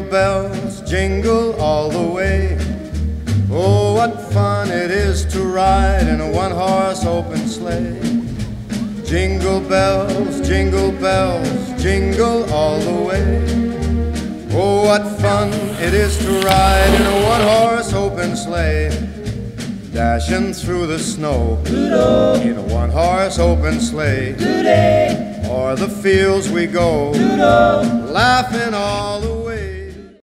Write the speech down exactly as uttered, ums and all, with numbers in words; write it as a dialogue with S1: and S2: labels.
S1: bells, jingle all the way. Oh, what fun it is to ride in a one-horse open sleigh. Jingle bells, jingle bells, jingle all the way. Oh, what fun it is to ride in a one-horse open sleigh. Dashing through the snow Doodle. In a one-horse open sleigh. Doodle. O'er the fields we go Doodle. Laughing all the way.